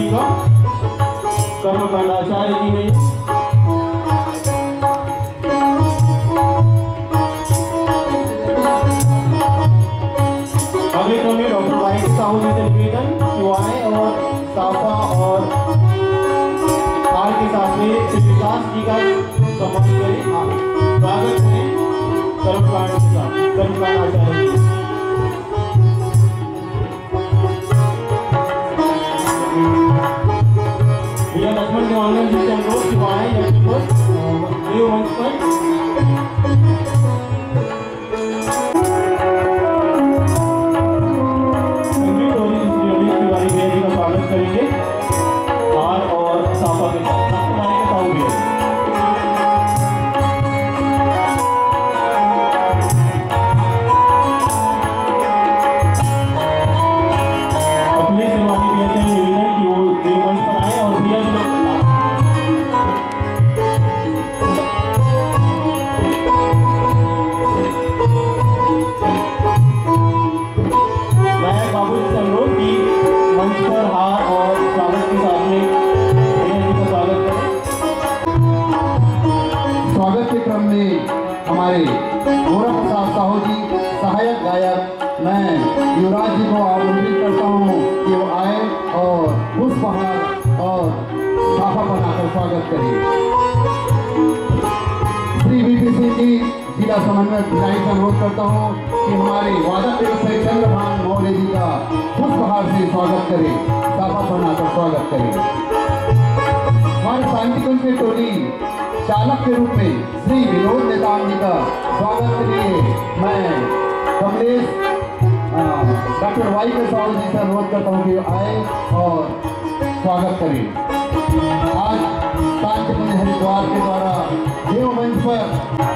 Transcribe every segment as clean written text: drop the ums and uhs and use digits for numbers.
जी का कर्मकांड आचार्य जी ने अगले क्रम में डॉक्टर वाई साहू जी से निवेदन युवाएं और साफा और हार के साथ में श्री विकास जी का सम्मान करें। स्वागत करें कर्मकांड के साथ कर्मकांड आचार्य जी। भैया लक्ष्मण देवानंद जी से अनुरोध युवाएं देव मंच पर स्वागत करेंगे हार और साफा के साथ अपने सेवानी कहते हैं निवेदन कि वो देवमंच पर आए और भैया मैं बाबू जी से अनुरोध की मंच पर हार और स्वागत के साथ में भैया जी का स्वागत करें। स्वागत के क्रम में हमारे गोरा प्रसाद साहू जी सहायक गायक मैं युवराज जी को आमंत्रित करता हूँ कि वो आए और पुष्पहार और साफा बनाकर स्वागत करें। श्री वीपी सिंह जी जिला समन्वयक भिलाई से अनुरोध करता हूँ कि हमारे वादक व्यवसायी चंद्रभान मौर्य जी का पुष्पहार से स्वागत करें, साफा बनाकर स्वागत करें। हमारे शांतिकुंज की टोली चालक के रूप में श्री विनोद नेताम जी का स्वागत के लिए मैं कमलेश डॉक्टर वाई के साहू जी से अनुरोध करता हूँ कि आए और स्वागत करें। आज शांतिकुंज हरिद्वार के द्वारा देव मंच पर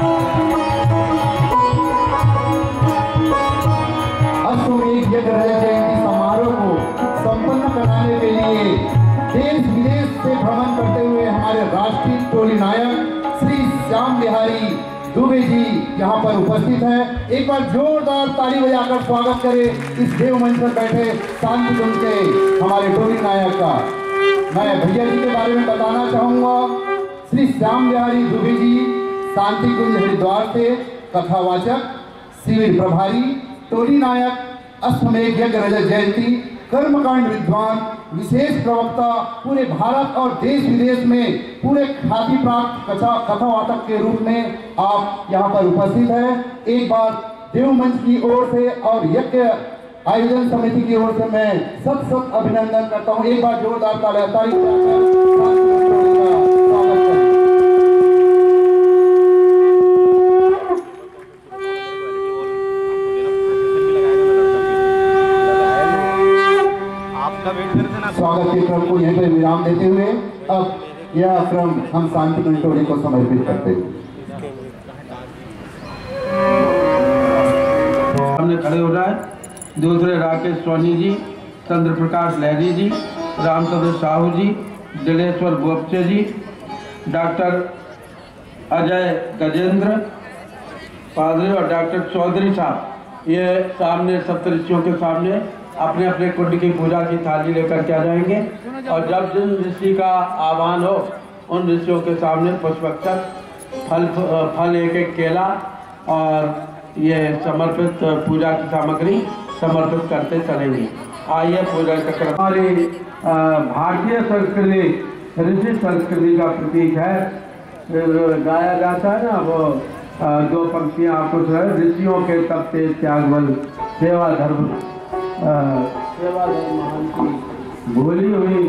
अश्वमेध यज्ञ जयंती समारोह को संपन्न कराने के लिए देश विदेश से भ्रमण करते हुए हमारे राष्ट्रीय टोली नायक श्री श्याम बिहारी दुबे जी यहाँ पर उपस्थित हैं। एक बार जोरदार ताली बजाकर स्वागत करें इस देव मंच पर बैठे शांतिकुंज के हमारे टोली नायक का। मैं भैया जी के बारे में बताना चाहूँगा। श्री श्याम बिहारी दुबे जी शांतिकुंज हरिद्वार से कथावाचक, शिविर प्रभारी, टोली नायक, अश्वमेध यज्ञ रजत जयंती, कर्मकांड विद्वान, विशेष प्रवक्ता, पूरे भारत और देश विदेश में पूरे ख्याति प्राप्त कथावाचक के रूप में आप यहाँ पर उपस्थित हैं। एक बार देव मंच की ओर से और यज्ञ आयोजन समिति की ओर से मैं सत अभिनंदन करता हूँ। एक बार जोरदार ताली स्वागत के क्रम को यहीं पर विराम देते हुए अब यह क्रम हम शांतिकुंज टोली को समर्पित करते हैं। सामने खड़े हो रहा है दूसरे राकेश सोनी जी, चंद्र प्रकाश लहरी जी, रामचंद्र साहू जी, दिलेश्वर बोपचे जी, डॉक्टर अजय गजेंद्र पादरी और डॉक्टर चौधरी साहब ये सामने सप्तऋषियों के सामने अपने अपने कुंड की पूजा की थाली लेकर के आ जाएंगे और जब जिन ऋषि का आह्वान हो उन ऋषियों के सामने पुष्पक्षत फल एक एक केला और ये समर्पित पूजा की सामग्री समर्पित करते चलेंगे। आइए पूजा का हमारी भारतीय संस्कृति ऋषि संस्कृति का प्रतीक है। गाया जाता है ना वो दो पंक्तियाँ आपको ऋषियों के तप से त्याग बल सेवा धर्म महान की भूली हुई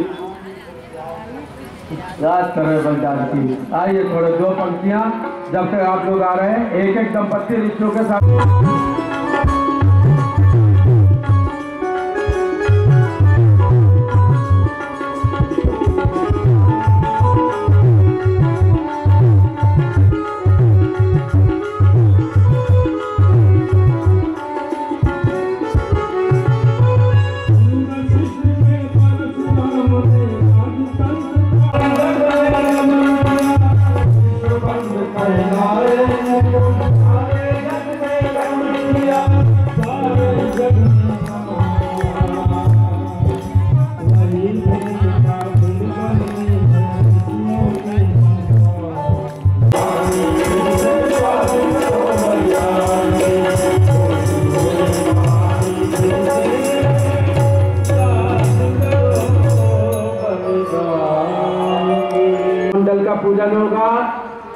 रात करे बलिदान की। आइए थोड़े दो पंक्तियां जब तक आप लोग आ रहे हैं एक एक दंपत्ति ऋषियों के साथ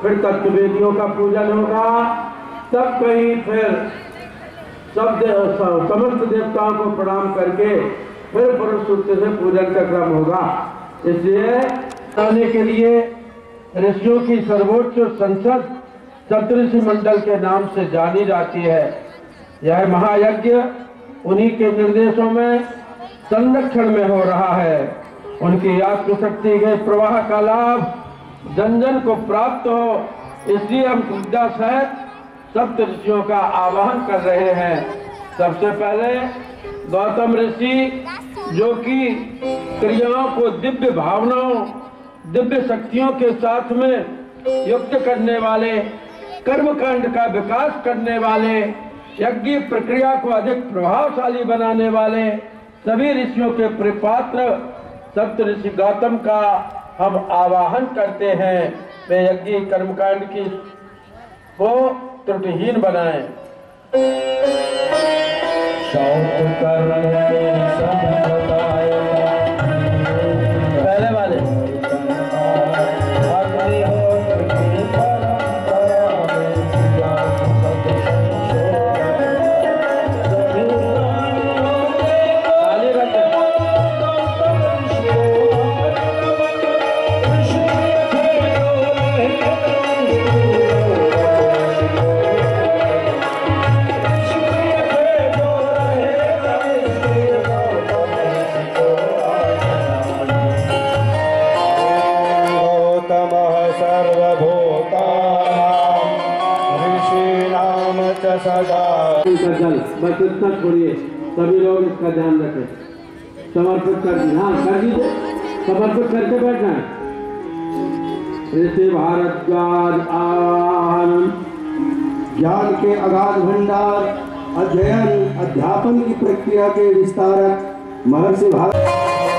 फिर तत्ववेदियों का पूजन होगा, तब कहीं फिर समस्त देवताओं को प्रणाम करके फिर पुरुष सूक्त से पूजन का क्रम होगा। इसलिए आने के लिए ऋषियों की सर्वोच्च संसद सप्तऋषि मंडल के नाम से जानी जाती है। यह महायज्ञ उन्हीं के निर्देशों में संरक्षण में हो रहा है। उनकी आत्मशक्ति के प्रवाह का लाभ जन जन को प्राप्त हो, इसलिए हम श्रद्धा सहित सप्त ऋषियों का आवाहन कर रहे हैं। सबसे पहले गौतम ऋषि, जो कि क्रियाओं को दिव्य भावनाओं, दिव्य शक्तियों के साथ में युक्त करने वाले, कर्मकांड का विकास करने वाले, यज्ञ प्रक्रिया को अधिक प्रभावशाली बनाने वाले सभी ऋषियों के प्रिपात्र सप्त ऋषि गौतम का हम आवाहन करते हैं। वे यज्ञ कर्मकांड की को त्रुटिहीन बनाएं। पहले वाले जल बस इतना छोड़िए, सभी लोग इसका ध्यान रखें। समर्पित कर दीजिए, हाँ कर दीजिए, समर्पित करके बैठना है। ऋषि भारद्वाज आनंद ज्ञान के अगाध भंडार, अध्ययन अध्यापन की प्रक्रिया के विस्तारक महर्षि भारद्वाज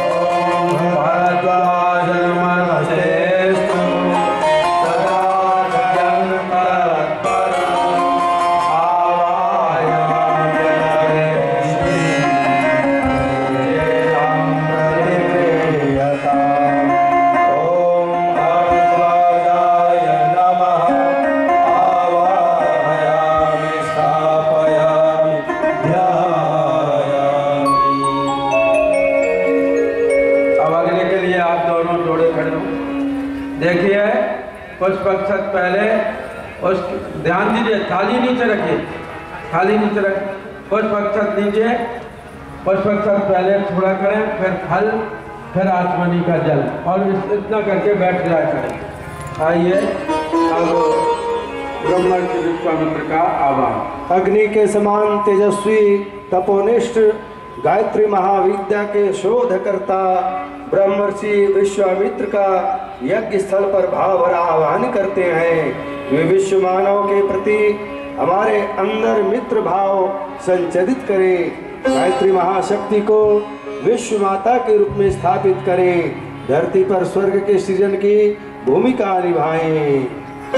पुष्पक्षत पहले उस ध्यान दीजिए, थाली नीचे रखिए, थाली नीचे रख, पुष्पक्षत लीजिए, पुष्पक्षत पहले थोड़ा करें, फिर फल, फिर आचमनी का जल, और इतना करके बैठ जाया करें। आइए अब ब्रह्मर्षि विश्वामित्र का आह्वान। अग्नि के समान तेजस्वी तपोनिष्ठ गायत्री महाविद्या के शोधकर्ता ब्रह्मर्षि विश्वामित्र का यज्ञ स्थल पर भाव भरा आह्वान करते हैं। वे विश्व मानव के प्रति हमारे अंदर मित्र भाव संचरित करें, गायत्री महाशक्ति को विश्व माता के रूप में स्थापित करें, धरती पर स्वर्ग के सृजन की भूमिका निभाएं।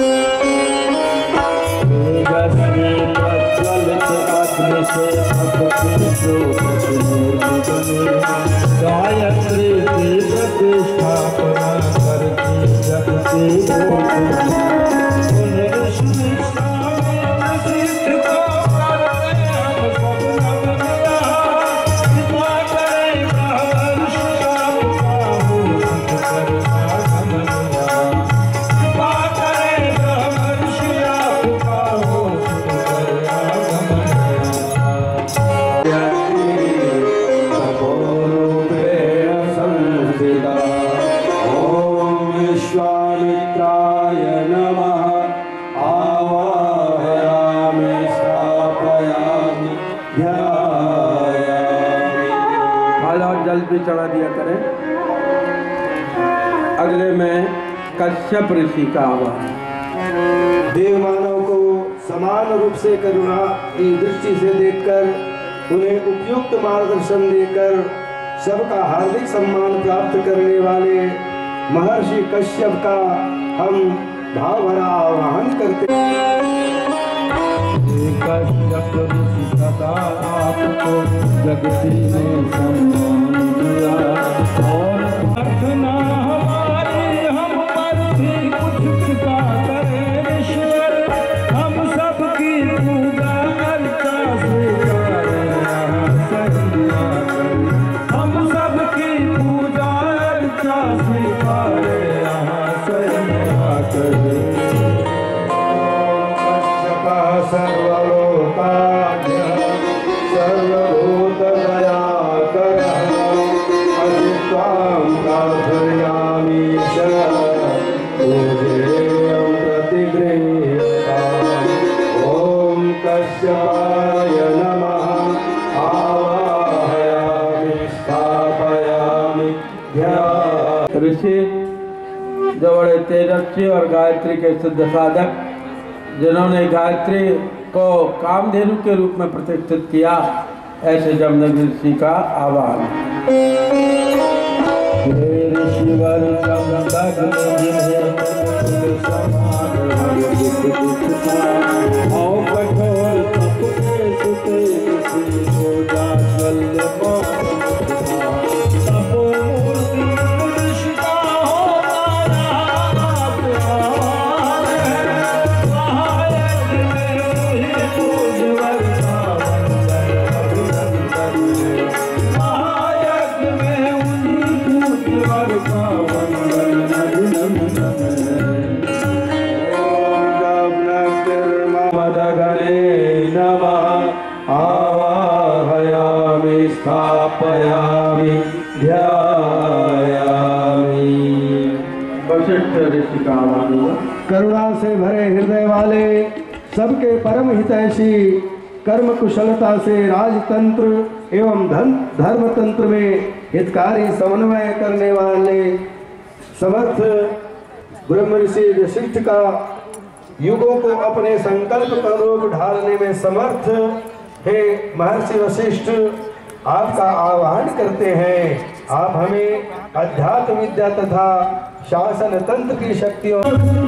गायत्री की प्रतिष्ठापना करती जगती भी चढ़ा दिया करें। अगले में कश्यप ऋषि का आह्वान। देव मानव को समान रूप से करुणा की दृष्टि से देखकर उन्हें उपयुक्त मार्गदर्शन देकर सबका हार्दिक सम्मान प्राप्त करने वाले महर्षि कश्यप का हम भाव भरा आह्वान करते हैं। कश्यप ऋषि सदा आपको जगती में सम्मान दिया और प्रार्थना हमारी हम पर भी कुछ कृपा करें। नमः आवाहयामि स्थापयामि ध्यायामि। ऋषि जो बड़े तेजस्वी और गायत्री के सिद्ध साधक, जिन्होंने गायत्री को कामधेनु के रूप में प्रतिष्ठित किया, ऐसे जमदग्नि ऋषि का आह्वान। स्थापयामि ध्यायामि। वशिष्ठ ऋषि का आह्वान हुआ। करुणा से भरे हृदय वाले, सबके परम हितैषी, कर्म कुशलता से राजतंत्र एवं धर्मतंत्र में हितकारी समन्वय करने वाले समर्थ ब्रह्म ऋषि वशिष्ठ का युगों को अपने संकल्प का रूप ढालने में समर्थ हे महर्षि वशिष्ठ, आपका आह्वान करते हैं। आप हमें अध्यात्म विद्या तथा शासन तंत्र की शक्तियों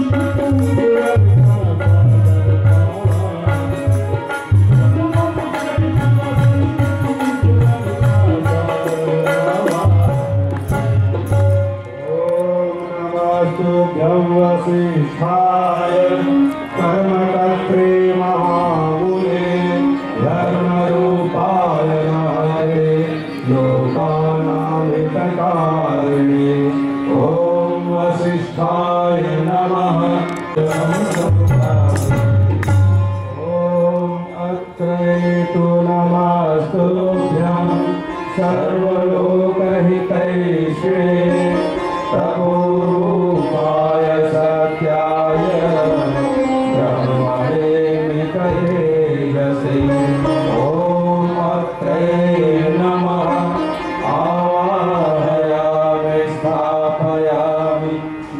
वशिष्ठाय कर्मकर्त्रे महामुने धर्मरूपाय नारे लोकानां हितकारिणे ॐ वसिष्ठाय नमः। ॐ अत्रेतु नमस्तुभ्यं सर्वलोकहितैषिणे प्रभुरूपाय सत्याय ब्रह्मणे मिततेजसे ॐ अत्रे नमः आवाहयामि स्थापयामि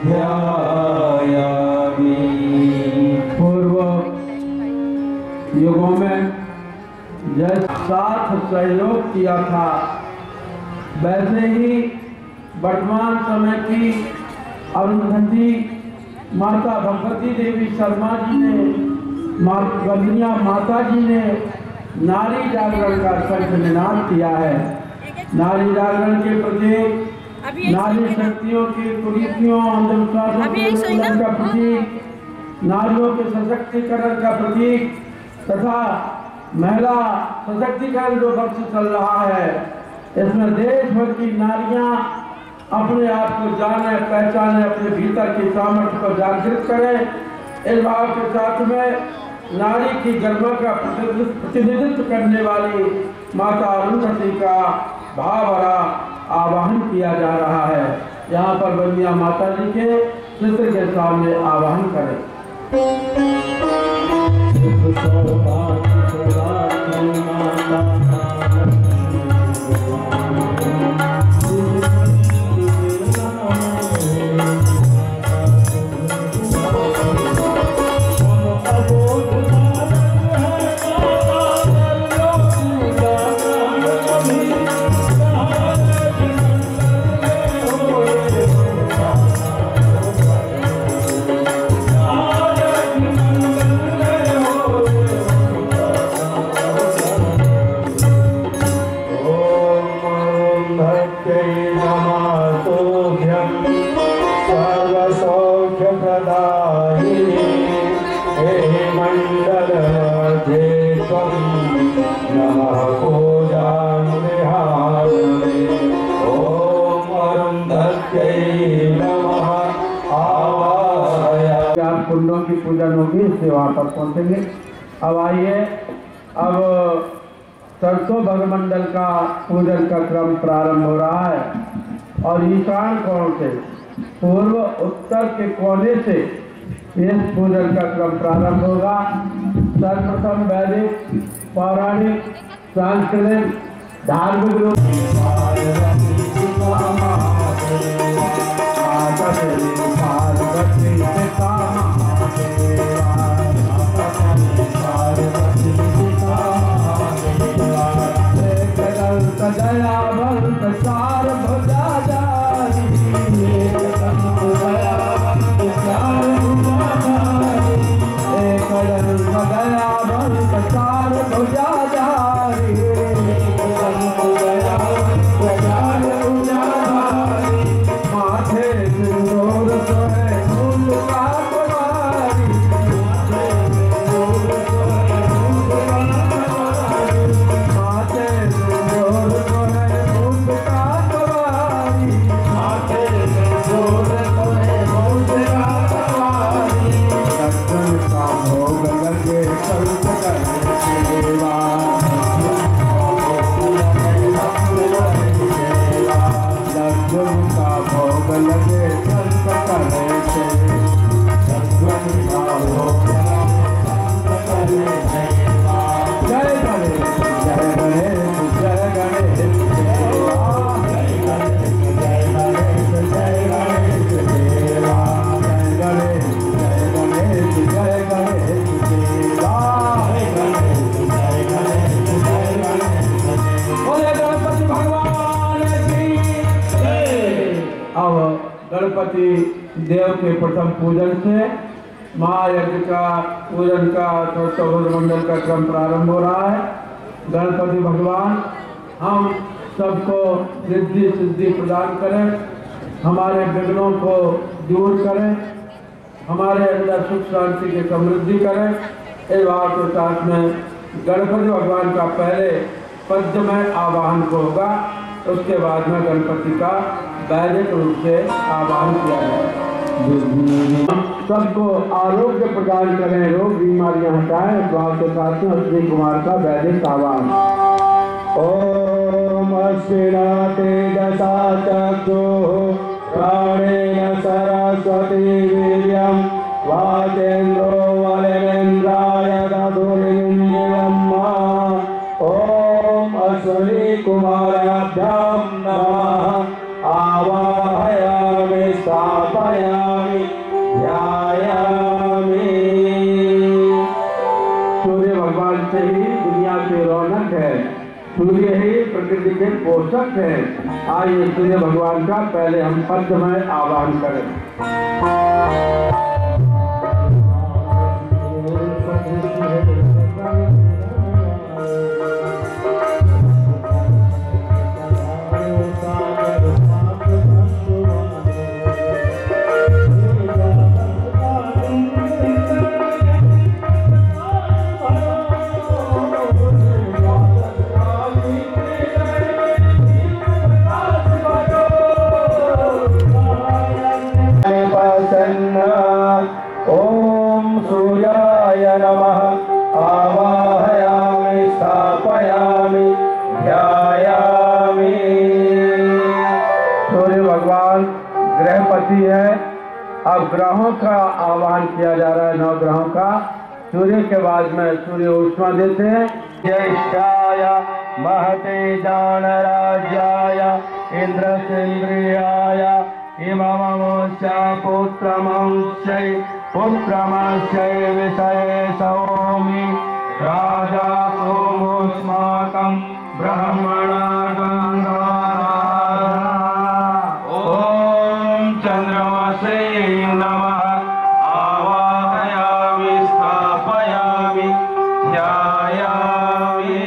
ध्यायामि। पूर्व युगों में जैसे साथ सहयोग किया था, वैसे ही वर्तमान समय की अरुंधति माता भगवती देवी शर्मा जी ने, वंदनिया माता जी ने नारी जागरण का संकल्प निनाद किया है। नारी जागरण के प्रतीक, नारी शक्तियों की कुरीतियों अंधविश्वासों का प्रतीक, नारियों के सशक्तिकरण का प्रतीक तथा महिला सशक्तिकरण जो वर्ष चल रहा है, इसमें देश भर की नारियां अपने आप को जाने, पहचाने, अपने भीतर की सामर्थ्य को जागृत करें। इस भाव के साथ में नारी की गरिमा का प्रतिनिधित्व करने वाली माता अरुंधति का भाव भरा आवाहन किया जा रहा है। यहाँ पर वंदनिया माता जी के चित्र के सामने आवाहन करें। कुंडों की पूजन होगी, इससे वहाँ पर पहुँचेंगे। अब आइए, अब सरसों भगमंडल का पूजन का क्रम प्रारंभ हो रहा है और ईशान कोण से, पूर्व उत्तर के कोने से इस पूजन का क्रम प्रारंभ होगा। सर्वप्रथम वैदिक पौराणिक, सांस्कृतिक, धार्मिक रूप गणपति देव के प्रथम पूजन से महायज्ञ का पूजन का चतुर्भुज मंडल का क्रम प्रारंभ हो रहा है। गणपति भगवान हम सबको रिद्धि सिद्धि प्रदान करें, हमारे विघ्नों को दूर करें, हमारे अंदर सुख शांति की समृद्धि करें। इस बात के साथ में गणपति भगवान का पहले पद्यमय आवाहन होगा, उसके बाद में गणपति का वैदिक रूप से आवाहन किया जाए। सबको आरोग्य प्रदान करें, रोग बीमारियां हटाएं। इस बात के साथ में श्री कुमार का वैदिक आवाहन। ओम अश्विनाते दशा चक्षुः प्राणेन सरस्वती वीर्यं वाचेन्द्रो वलेन्द्राय दधुरिन्द्रियम्। ओम अश्विनी कुमाराभ्यां नमः। आवाहयामि स्थापयामि ध्यायामि। सूर्य भगवान से ही दुनिया की रौनक है, सूर्य ही प्रकृति के पोषक है। आइए सूर्य भगवान का पहले हम पद्यमय आवाहन करें। ओम सूर्याय नमः। आवाहयामि स्थापयामि ध्यायामि। सूर्य भगवान ग्रहपति है। अब ग्रहों का आह्वान किया जा रहा है, 9 ग्रहों का। सूर्य के बाद में सूर्य ऊष्मा देते हैं। ज्येष्ठाय महते जानराज्याय इंद्रसेन्द्रियाय इममोस्य पुत्रमंशै विषये सौमि राजा सोमोस्माकं ब्रह्मणा गंगा। ओम चंद्रमसे नमः। आवाहयामि स्थापयामि ध्यायामि।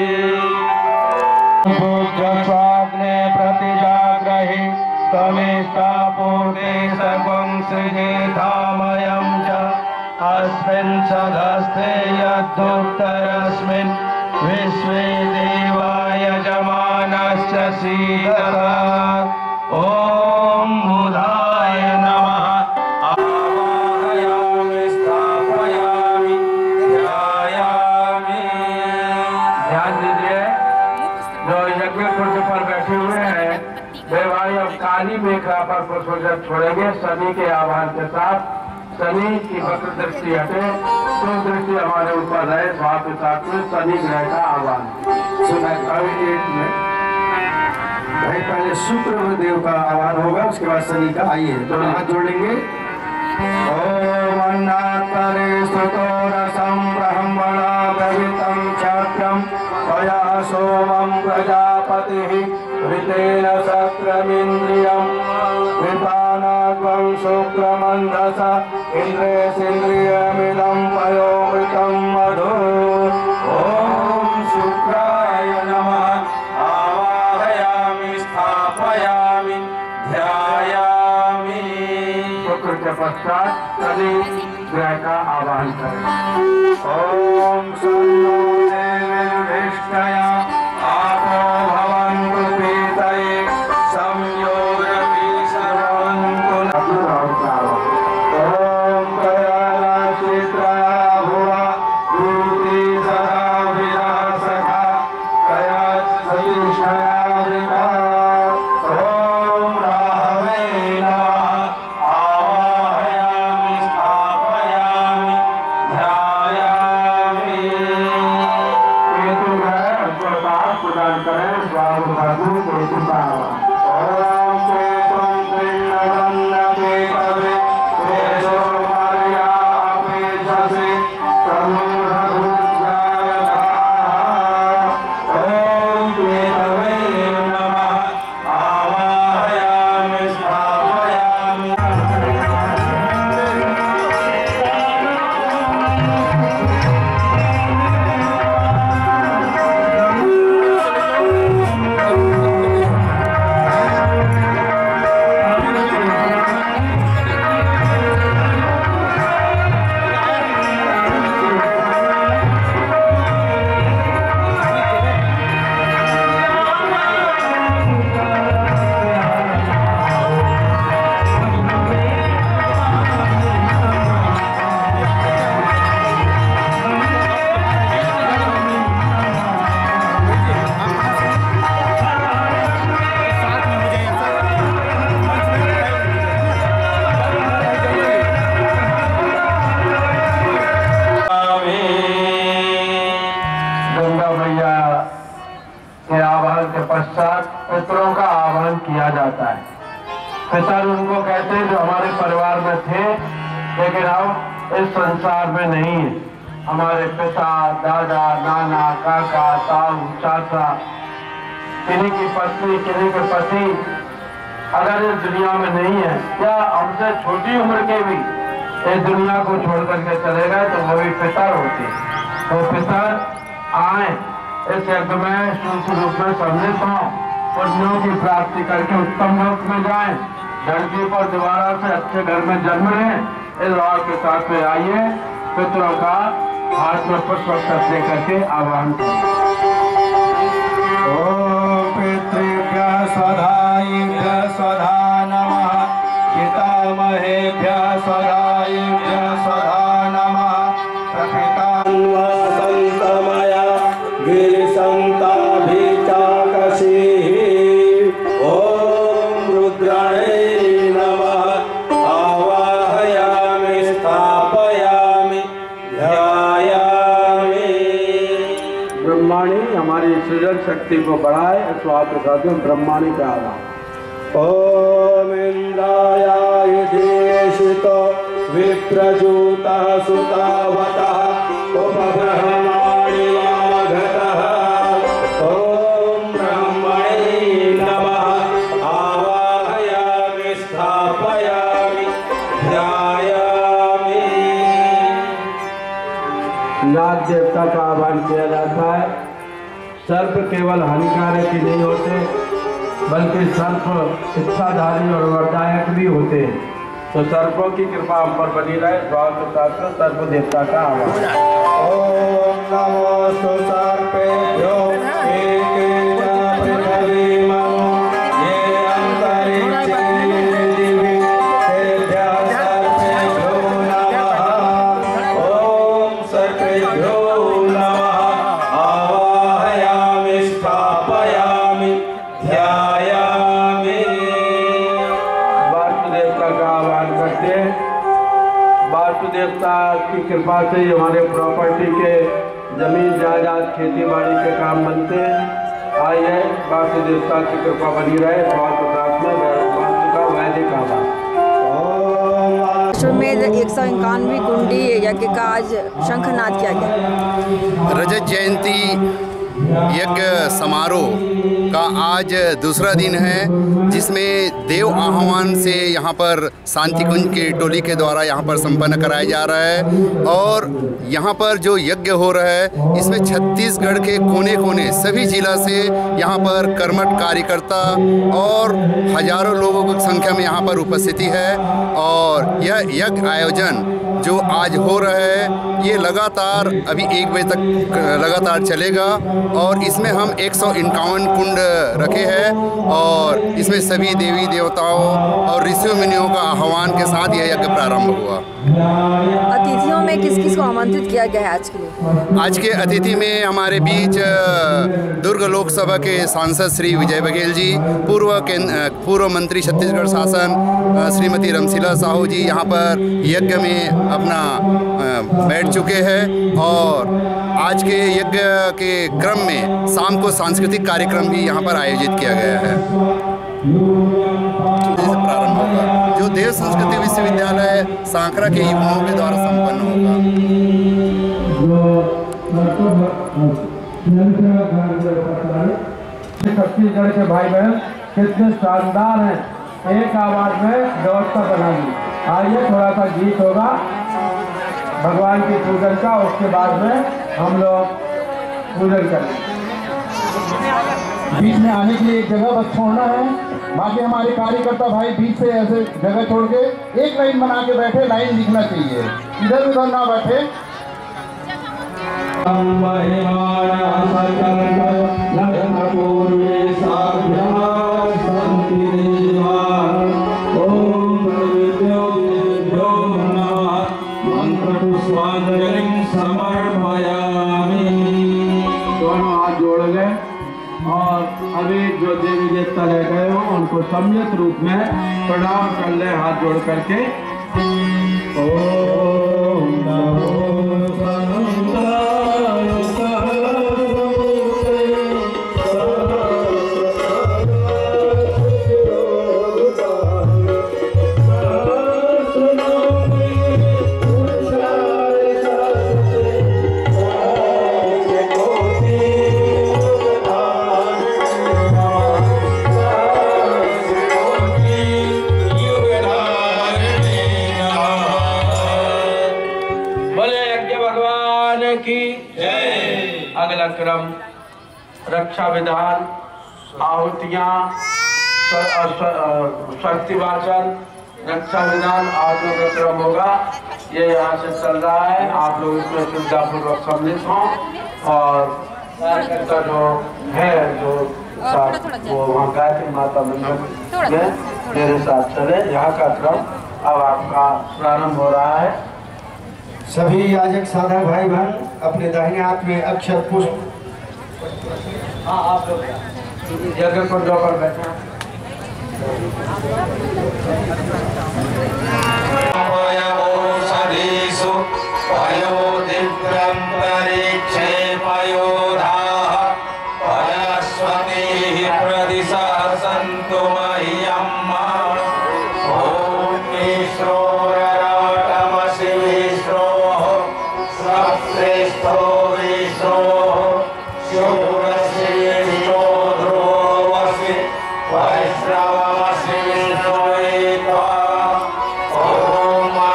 स्वाग्ने प्रतिजाग्रहि तमेष्टापूर्ते सर्वं सृजेधामयं च। अस्मिन् सदस्ते यद्धुत्तरस्मिन् विश्वे देवा यजमानश्च सीदतः। ओम बुधाय नमः। आवाहयामि स्थापयामि ध्यायामि। ध्यान दीजिए, जो यज्ञ कुंड पर बैठे हुए हैं वे भाई अब काली मेखला पर पुष्प छोड़ेंगे। शनि के आह्वान के साथ शनि की वक्र दृष्टि हटे। तो दृष्टि हमारे ऊपर रहे। स्वास्थ्य साथ में शनि ग्रह का आह्वान सुना अभी एक मिनट भाई, पहले शुक्र देव का आह्वान होगा, उसके बाद शनि का। आइए दोनों हाथ जोड़ेंगे। ओम अन्नात्तरे स्तोरसं ब्रह्मणा प्रवितं क्षत्रं त्वया सोमं प्रजापतिः ऋतेन शक्रमिन्द्रियं कृपानात्वं शुक्रमन्धस इन्द्रेन्द्रियमिदं पयोमृतं मधु। ओम शुक्राय नमः। आवाहयामि स्थापयामि ध्यायामि। शुक्र के पश्चात शनि ग्रह का आह्वान करें। ओम सन्नो देवीर्विष्टया आपो भवन्तु पीतये संयोजति सर्वन्तु ओम कयाचित्रया भुवा दूती सदा विलासका कयाचित्रया वृथा। ओम राहवे नमः। आवाहयामि स्थापयामि ध्यायामि। केतु ग्रह अस्वताप प्रदान करें। स्वास्थ्य साधु केतु का आह्वान। ओम केतुं कृष्णवन्नकेतवे तेजो मर्यापेक्षसे तमोरुद्रायधाः। ओम केतवे नमः। आवाहयामि स्थापयामि। गंगा मैया के आह्वान के पश्चात पितरों का आह्वान किया जाता है। पितर उनको कहते हैं जो हमारे परिवार में थे लेकिन अब इस संसार में नहीं है। हमारे पिता, दादा, नाना, काका, ताऊ, चाचा, किन्हीं की पत्नी, किन्हीं के पति अगर इस दुनिया में नहीं है या हमसे छोटी उम्र के भी इस दुनिया को छोड़ करके चले गए तो वो भी पितर होते हैं। वो पितर आए इस यज्ञ में सूक्ष्म रूप में सम्मिलित हों, पुण्यों की प्राप्ति करके उत्तम लोक में जाएं, धरती पर दोबारा से अच्छे घर में जन्म लें। इस भाव के साथ में आइए पितरों का हाथ में पुष्प दे करके आह्वान करें। ओम पितृभ्यः स्वधायिभ्यः स्वधा नमः। पितामहेभ्यः स्वधायिभ्यः स्वधा नमः। प्रपितान्वसन्तमया गिरिसन्ताभिचाकसीः। ओम रुद्राय नमः। आवाहयामि स्थापयामि ध्यायामि। ब्रह्माणी हमारी सृजन शक्ति को बढ़ाए। स्वास्थ्य साधु ब्रह्माणी का आह्वान। ओम इंद्राय देशितो विप्रजूतः सुतावतः उपब्रह्माणि वाघतः। ओम ब्रह्मणे नमः। आवाहयामि स्थापयामि ध्यायामि। नाग देवता का आह्वान किया जाता है। सर्प केवल हानिकारक ही नहीं होते बल्कि सर्प इच्छाधारी और वरदायक भी होते हैं। तो सर्पों की कृपा हम पर बनी रहे। स्वास्थ्य शास्त्र सर्प देवता का आह्वान। ओम नमोस्तु सर्पेभ्यो एकेन पृथिवीमं ये अंतरिक्षे दिवि तेभ्यः सर्पेभ्यो नमः। ओम सर्पेभ्यो नमः। आवाहयामि स्थापयामि ध्यायामि। वास्तु देवता का आह्वान करते हैं। वास्तु देवता की कृपा से ही हमारे प्रॉपर्टी के जमीन जायदाद खेती बाड़ी के काम बनते हैं। आइए बाकी देवता की कृपा बनी रहे। स्वास्थ्य में का वैदिक आवाज में 191वीं कुंडी यज्ञ का आज शंखनाद किया गया। रजत जयंती यज्ञ समारोह का आज दूसरा दिन है, जिसमें देव आह्वान से यहाँ पर शांति कुंज की टोली के द्वारा यहाँ पर संपन्न कराया जा रहा है। और यहाँ पर जो यज्ञ हो रहा है इसमें छत्तीसगढ़ के कोने कोने सभी जिला से यहाँ पर कर्मठ कार्यकर्ता और हजारों लोगों की संख्या में यहाँ पर उपस्थिति है। और यह यज्ञ आयोजन जो आज हो रहा है ये लगातार अभी 1 बजे तक लगातार चलेगा। और इसमें हम 151 कुंड रखे हैं और इसमें सभी देवी देवताओं और ऋषि मुनियों का आह्वान के साथ यह यज्ञ प्रारंभ हुआ। अतिथियों में किस किस को आमंत्रित किया गया है आज के लिए? आज के अतिथि में हमारे बीच दुर्ग लोकसभा के सांसद श्री विजय बघेल जी, पूर्व मंत्री छत्तीसगढ़ शासन श्रीमती रमशिला साहू जी यहाँ पर यज्ञ में अपना बैठ चुके हैं। और आज के यज्ञ के क्रम में शाम को सांस्कृतिक कार्यक्रम भी यहाँ पर आयोजित किया गया है। प्रारंभ होगा जो देव संस्कृति विश्वविद्यालय सांकरा के युवाओं के द्वारा संपन्न होगा। छत्तीसगढ़ के भाई बहन कितने शानदार हैं, एक आवाज में व्यवस्था बनाई। आइए थोड़ा सा गीत होगा भगवान की पूजन का, उसके बाद में हम लोग पूजन करेंगे। बीच में आने के लिए एक जगह बस छोड़ना है, बाकी हमारे कार्यकर्ता भाई बीच से ऐसे जगह छोड़ के एक लाइन बना के बैठे, लाइन लिखना चाहिए, इधर उधर ना बैठे। दोनों हाथ जोड़ गए और अभी जो देवी देवता रह गए हो उनको सम्यक रूप में प्रणाम कर ले हाथ जोड़ करके। ओम नमो अगला क्रम रक्षा विधान, आहुतियाँ, शक्ति वाचन, रक्षा विधान आदि का क्रम होगा। ये यहाँ से चल रहा है, आप लोग इसमें सुविधापूर्वक सम्मिलित हों। और कार्यकर्ता जो है जो वो वहाँ गायत्री माता मंदिर में मेरे साथ चले। यहाँ का क्रम अब आपका प्रारंभ हो रहा है। सभी याजक साधक भाई बहन अपने दाहिने हाथ में अक्षर पुष्प। हाँ आप लोग जगह पर जाकर बैठे।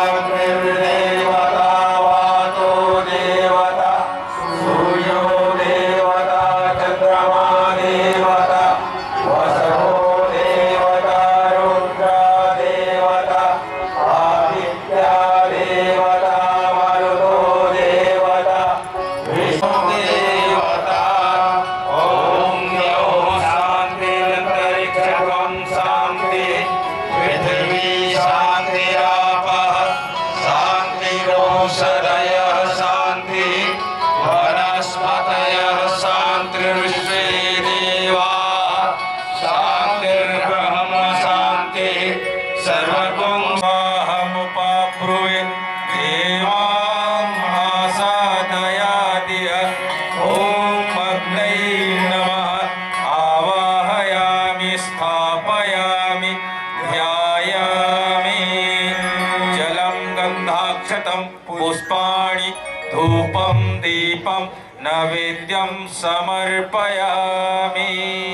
देवता सूर्यो दीपं नैवेद्यं समर्पयामि।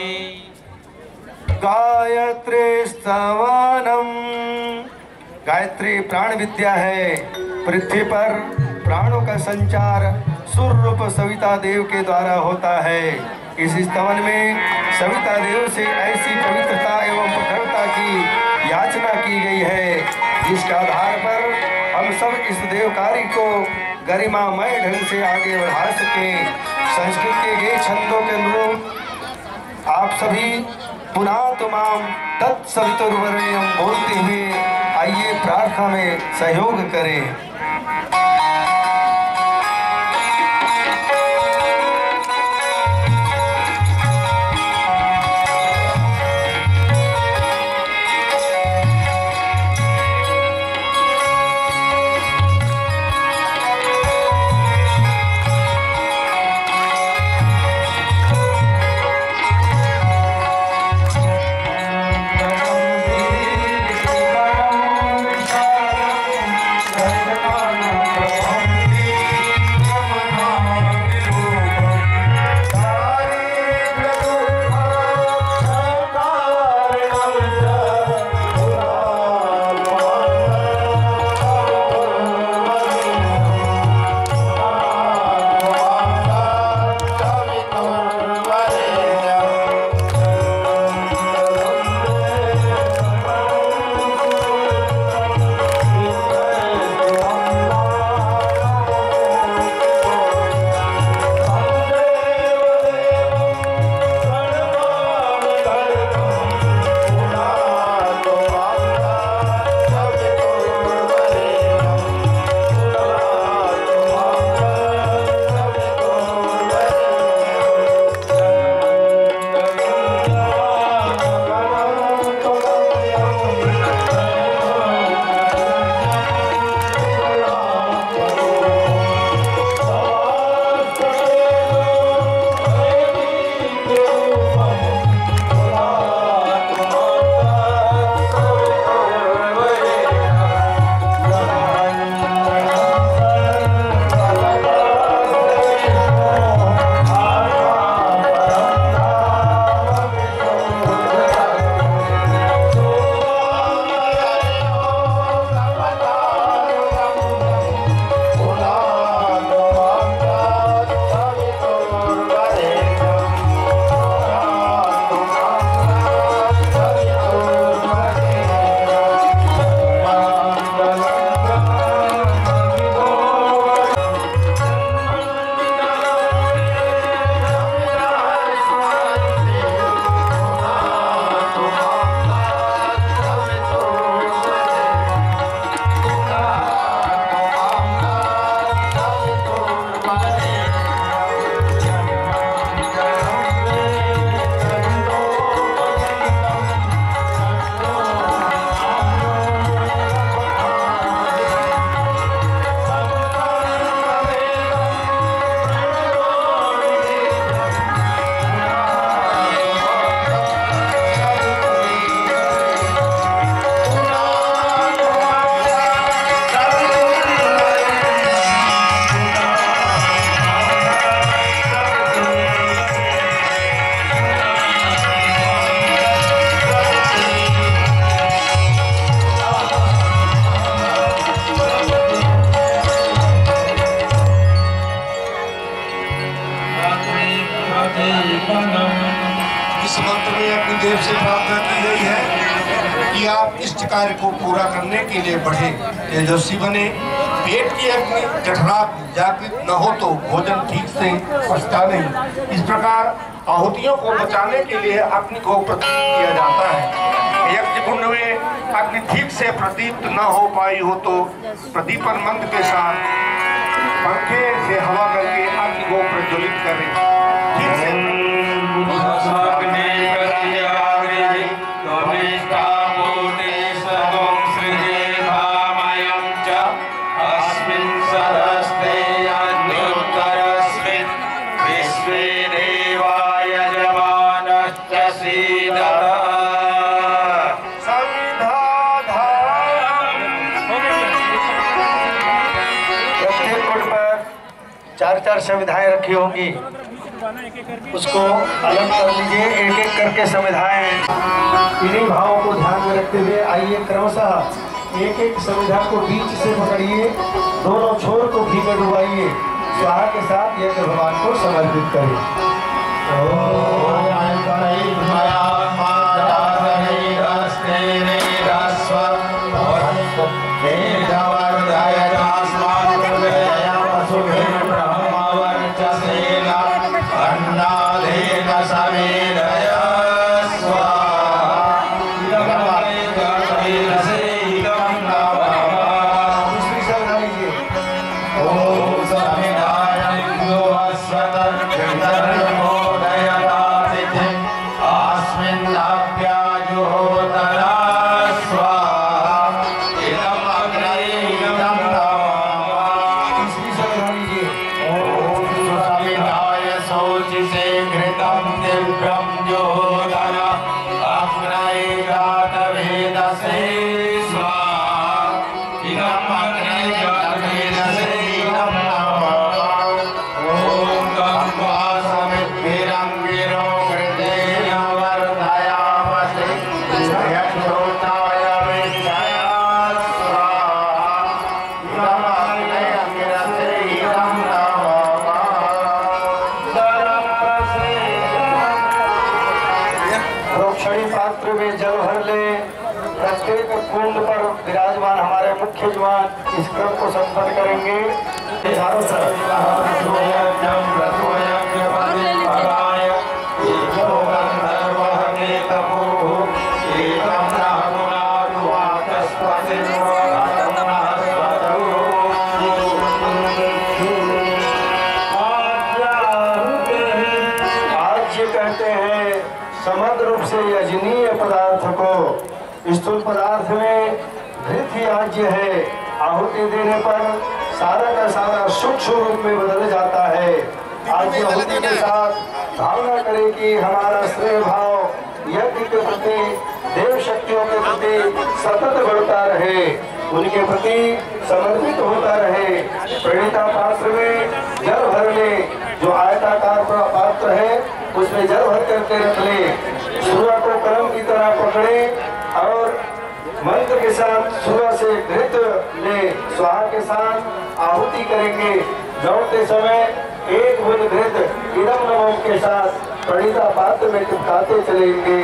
गायत्री स्तवनम। गायत्री प्राण विद्या है। पृथ्वी पर प्राणों का संचार सूर्य रूप सविता देव के द्वारा होता है। इस स्तवन में सविता देव से ऐसी पवित्रता एवं प्रखरता की याचना की गई है जिसके आधार पर हम सब इस देव कार्य को गरिमामय ढंग से आगे बढ़ा सकें। संस्कृत के गए छंदों के अनुरूप आप सभी पुनः तमाम तत्सवितुर्वरेण्यम बोलते हुए आइए प्रार्थना में सहयोग करें। इस मंत्र में अपनी देव से प्रार्थना की गई है कि आप इष्ट कार्य को पूरा करने के लिए बढ़े, तेजस्वी बने, पेट की अग्नि जठराग्नि जागृत न हो तो भोजन ठीक से पचता नहीं। इस प्रकार आहुतियों को बचाने के लिए अग्नि को प्रदीप्त किया जाता है। यज्ञ कुंड में अग्नि ठीक से प्रदीप्त न हो पाई हो तो प्रदीपन मंत्र के साथ पंखे से हवा करके अग्नि को प्रज्वलित करें। ठीक से प्रकार संविधाएं रखी होंगी उसको अलग कर लीजिए, एक एक करके संविधाएं। इन्हीं भावों को ध्यान में रखते हुए आइए क्रमशः एक एक संविधा को बीच से पकड़िए, दोनों छोर को घी में डुबाइए, स्वाहा के साथ यज्ञ भगवान को समर्पित करें। इस क्रम को संपन्न करेंगे। चारों कहते हैं समग्र रूप से यजनीय पदार्थ को स्थूल पदार्थ में घृत ही आज्य है। आहुति देने पर सारा का सारा सूक्ष्म रूप में बदल जाता है। आज्य आहुति के साथ भावना करें कि हमारा श्रेय भाव यज्ञ के प्रति, देव शक्तियों के प्रति सतत बढ़ता रहे, उनके प्रति समर्पित होता रहे। प्रणीता पात्र में जल भर ले, जो आयताकार पात्र है उसमें जल भर करके रख ले। सूर्य को कलम की तरह पकड़े और मंत्र के साथ सूर्य से घृत ले, स्वाहा के साथ आहुति करेंगे। दौड़ते समय एक बूंद घृत इदम नमो के साथ प्रणीता पात्र में चिपकाते चलेंगे।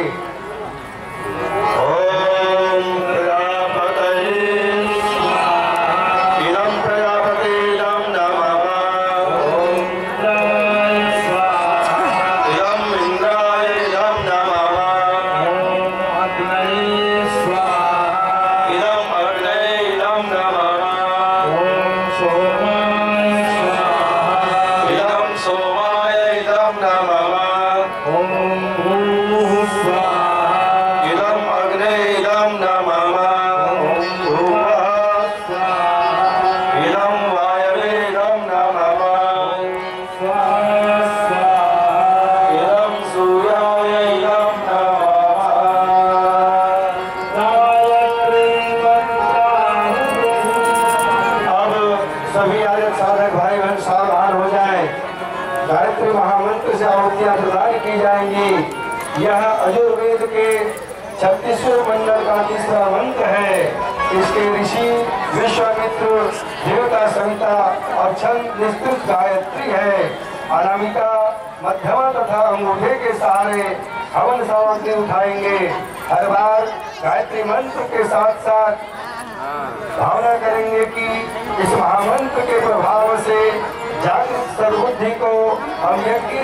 यह अजुर्वेद के 36वें मंडल का तीसरा मंत्र है। इसके ऋषि विश्वामित्र, देवता संहिता और छंद निस्तृत गायत्री है। अनामिका मध्यमा तथा अंगूठे के सहारे हवन सामग्री उठाएंगे। हर बार गायत्री मंत्र के साथ साथ भावना करेंगे कि इस महामंत्र के प्रभाव से जागृत सद्बुद्धि को हम यज्ञ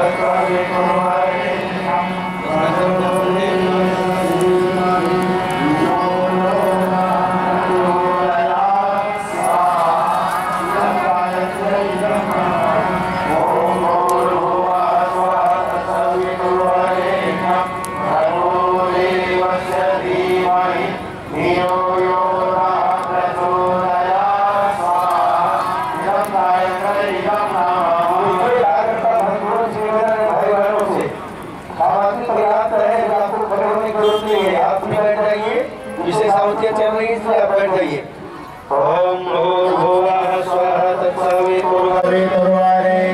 चल रही है, आप बैठ जाइए। ओम भूर्भुवः स्वः तत्सवितुर्वरेण्यं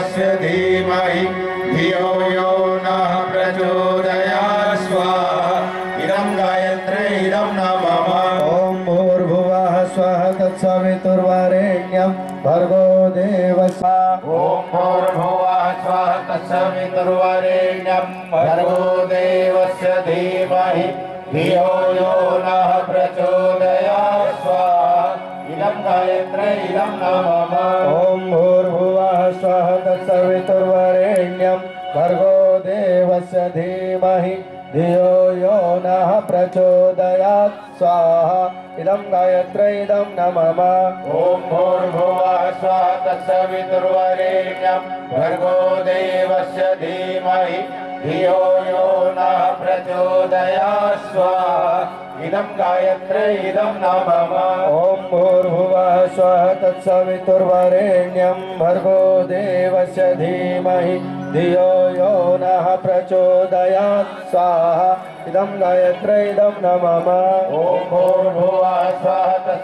देवस्य धीमहि धियो यो नः प्रचोदयात् स्वाहा इदं गायत्री इदं नमः ॐ भूर्भुवः स्वः तत्सवितुर्वरेण्यं भर्गो देवस्य ॐ भूर्भुवः स्वः तत्सवितुर्वरेण्यं भर्गो देवस्य धीमहि धियो यो नः प्रचोदयात् स्वाहा इदं गायत्री इदं नमः ॐ भूर्भुवः स्वः तत्सवितुर्वरेण्यं भर्गो देवस्य धीमहि धियो यो नः प्रचोदयात् स्वाहा इदं गायत्री इदं नमः ॐ भूर्भुवः स्वः तत्सवितुर्वरेण्यं भर्गो देवस्य धीमहि धियो यो नः प्रचोदयात् स्वाहा इदं गायत्री इदं नमः ॐ भूर्भुवः स्वः तत्सवितुर्वरेण्यं भर्गो देवस्य धीमहि धियो यो नः प्रचोदयात् स्वाहा इदं गायत्री इदं नमः ॐ भूर्भुवः स्वः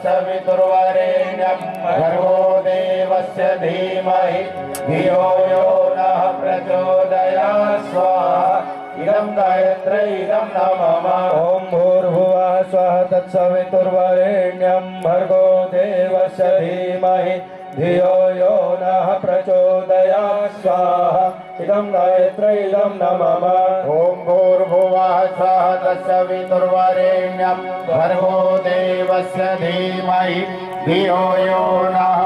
तत्सवितुर्वरेण्यं भर्गो देवस्य धीमहि धियो यो नः प्रचोदयात् स्वाहा इदं गायत्री इदं नमः ॐ भूर्भुवः स्वः तत्सवितुर्वरेण्यं भर्गो देवस्य धीमहि धियो यो नः प्रचोदयात् स्वाहा इदं गायत्री इदं नमः ॐ भूर्भुवः स्वः तत्सवितुर्वरेण्यं भर्गो देवस्य धीमहि धियो यो नः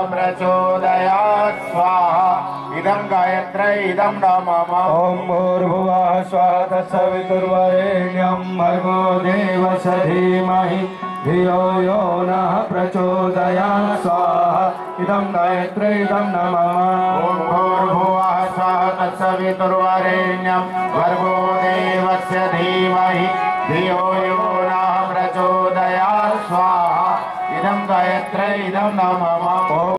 प्रचोदयात् स्वाहा इदं गायत्री इदं नमः ॐ भूर्भुवः स्वः तत्सवितुर्वरेण्यं भर्गो देवस्य धीमहि धियो यो नः प्रचोदयात् स्वाहा इदं गायत्री इदं नमः ॐ भूर्भुवः स्वः तत्सवितुर्वरेण्यं भर्गो देवस्य धीमहि धियो यो नः प्रचोदयात् स्वाहा इदं गायत्री इदं नमः